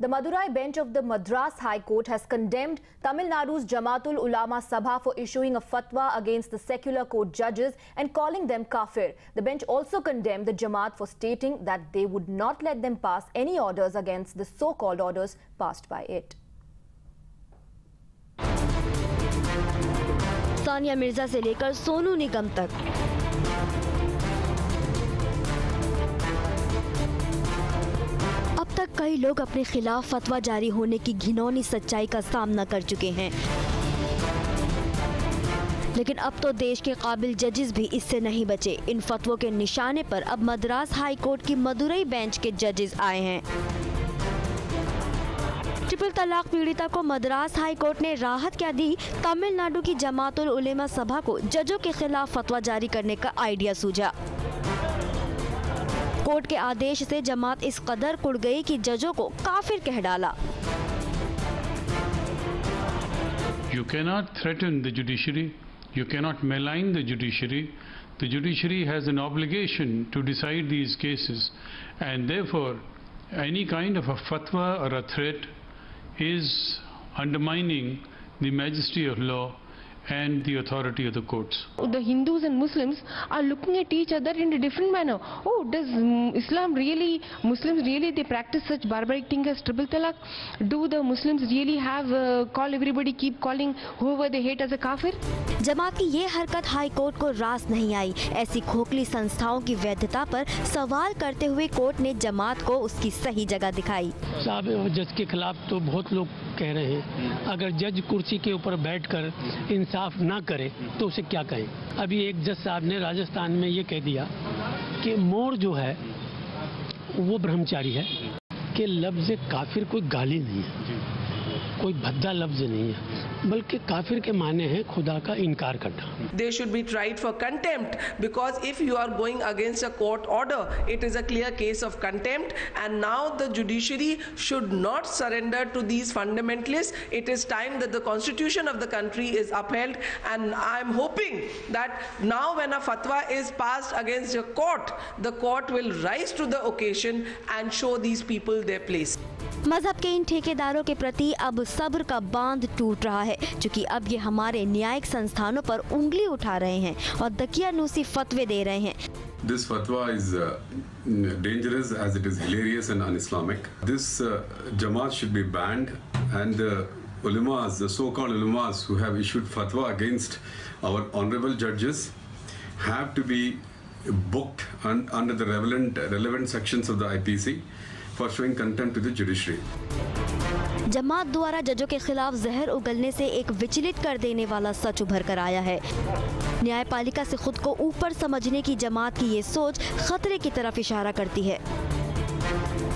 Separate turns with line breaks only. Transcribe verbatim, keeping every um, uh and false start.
The Madurai bench of the Madras High Court has condemned Tamil Nadu's Jamaatul Ulama Sabha for issuing a fatwa against the secular court judges and calling them kafir. The bench also condemned the Jamaat for stating that they would not let them pass any orders against the so-called orders passed by it.
Sania Mirza से लेकर सोनू निगम तक अब तक कई लोग अपने खिलाफ फतवा जारी होने की घिनौनी सच्चाई का सामना कर चुके हैं, लेकिन अब तो देश के काबिल जजेस भी इससे नहीं बचे। इन फतवों के निशाने पर अब मद्रास हाई कोर्ट की मदुरई बेंच के जजेस आए हैं। ट्रिपल तलाक पीड़िता को मद्रास हाई कोर्ट ने राहत क्या दी? तमिलनाडु की जमातुल उलेमा सभा को जजों के खिलाफ फतवा जारी करने का आइडिया सूझा। कोर्ट के आदेश से जमात इस कदर कुड़ गई कि जजों को काफिर कह डाला।
You cannot threaten the judiciary. You cannot malign the judiciary. The judiciary has an obligation to decide these cases, and therefore any kind of a fatwa or a threat is undermining the majesty of law and the authority of the courts.
The Hindus and Muslims are looking at each other in a different manner. Oh, does um, Islam really, Muslims really, they practice such barbaric thing as triple talaq? Do the Muslims really have uh, call everybody, keep calling whoever they hate as a kafir?
जमात की ये हरकत high court को रास नहीं आई। ऐसी खोखली संस्थाओं की वैधता पर सवाल करते हुए कोर्ट ने जमात को उसकी सही जगह दिखाई।
साहब, जज के खिलाफ तो बहुत लोग कह रहे हैं, अगर जज कुर्सी के ऊपर बैठकर इंसाफ ना करे तो उसे क्या कहें। अभी एक जज साहब ने राजस्थान में ये कह दिया कि मोर जो है वो ब्रह्मचारी है, कि लफ्ज़ काफिर कोई गाली नहीं है, कोई भद्दा लफ्ज़ नहीं है, बल्कि काफिर के माने हैं खुदा का इनकार करना।
They should be tried for contempt, because if you are going against a court order, it is a clear case of contempt, and now the judiciary should not surrender to these fundamentalists. It is time that the constitution of the country is upheld, and I am hoping that now when a fatwa is passed against a court, the court will rise to the occasion and show these people their place.
मजहब के इन ठेकेदारों के प्रति अब सब्र का बांध टूट रहा है, क्योंकि अब ये हमारे न्यायिक संस्थानों पर उंगली उठा रहे हैं और दकियानूसी फतवे दे रहे हैं।
This fatwa is uh, dangerous as it is hilarious and un-Islamic. This uh, Jamaat should be banned, and the ulamas, the so-called ulamas who have issued fatwa against our honorable judges, have to be booked un under the relevant relevant sections of the I P C for showing contempt to the judiciary.
जमात द्वारा जजों के खिलाफ जहर उगलने से एक विचलित कर देने वाला सच उभर कर आया है। न्यायपालिका से खुद को ऊपर समझने की जमात की ये सोच खतरे की तरफ इशारा करती है।